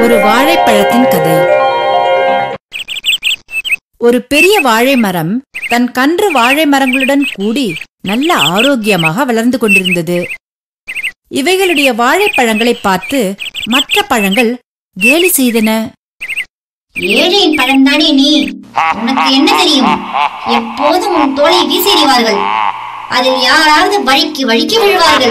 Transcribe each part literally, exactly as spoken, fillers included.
ஒரு வாழைப்பழத்தின் கதை. ஒரு பெரிய வாழை மரம் தன் கன்று வாழை மரங்களுடன் கூடி நல்ல ஆரோக்கியமாக வளர்ந்து கொண்டிருந்தது. இவைகளுடைய வாழைப்பழங்களை பார்த்து மற்ற பழங்கள் கேலி செய்தன. ஏழையின் பழம்தானே நீ, உனக்கு என்ன தெரியும்? எப்போதும் உன் தோலை வீசிடுவார்கள், அதில் யாராவது வழிக்கு வழிக்கு விழுவார்கள்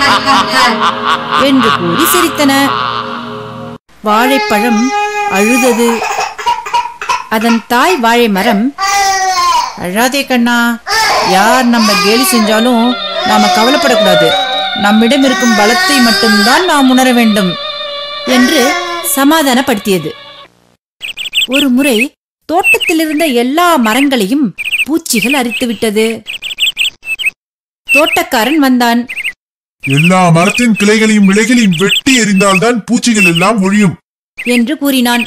என்று கூறி சிரித்தன. வாழைப்பழம் அழுதது. அதன் தாய் வாழை மரம், அழாதே கண்ணா, யார் நம்ம கேலி செஞ்சாலும் நாம கவலைப்படக்கூடாது, நம்மிடம் இருக்கும் பலத்தை மட்டும்தான் நாம் உணர வேண்டும் என்று சமாதானப்படுத்தியது. ஒரு முறை தோட்டத்தில் இருந்த எல்லா மரங்களையும் பூச்சிகள் அரித்துவிட்டது. தோட்டக்காரன் வந்தான். எல்லா மரத்தின் கிளைகளையும் இலைகளையும் வெட்டி எறிந்தால்தான் பூச்சிகள் எல்லாம் ஒழியும் என்று கூறினான்.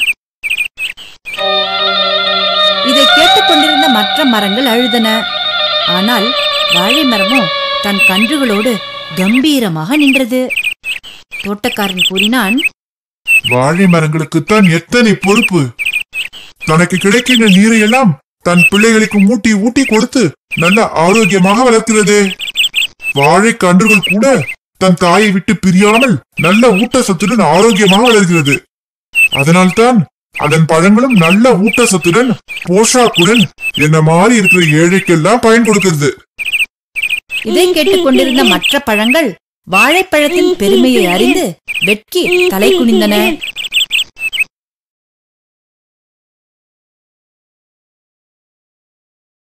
இதை கேட்டுக்கொண்டிருந்த மற்ற மரங்கள் அழுதன. ஆனால் வாழை மரமோ தன் கன்றுகளோடு கம்பீரமாக நின்றது. தோட்டக்காரன் கூறினான், வாழை மரங்களுக்குத்தான் எத்தனை பொறுப்பு. தனக்கு கிடைக்கின்ற நீரை எல்லாம் தன் பிள்ளைகளுக்கு ஊட்டி ஊட்டி கொடுத்து நல்ல ஆரோக்கியமாக வளர்க்கிறது. வாழை கன்றுகள் கூட தன் தாயை விட்டு பிரியாமல் நல்ல ஊட்டச்சத்துடன் ஆரோக்கியமாக வளர்கிறது. அதனால்தான் அதன் பழங்களும் நல்ல ஊட்டச்சத்துடன் போஷாக்குடன் என்ன மாதிரி இருக்கிற ஏழைக்கெல்லாம் பயன் கொடுக்கிறது. இதை கேட்டுக்கொண்டிருந்த மற்ற பழங்கள் வாழைப்பழத்தின் பெருமையை அறிந்து வெட்கி தலை குனிந்தன.